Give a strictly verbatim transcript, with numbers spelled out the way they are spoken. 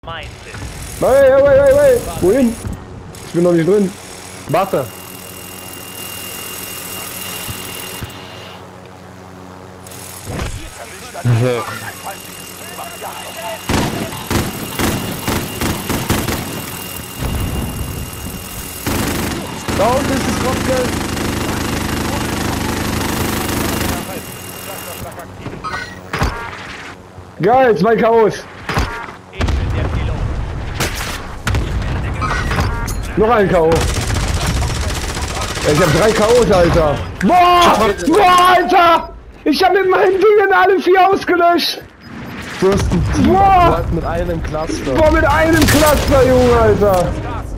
Mindset. Hey, hey, hey, hey, wohin? Ich bin noch nicht drin. Warte. Da unten ist das Kopfgeld. Geil, zwei K Os. Noch ein K O. Ich hab drei K Os, Alter. Boah! Boah, Alter! Ich hab mit meinen Dingen alle vier ausgelöscht. Du hast ein Team Boah! mit einem Cluster. Boah, mit einem Cluster, Junge, Alter.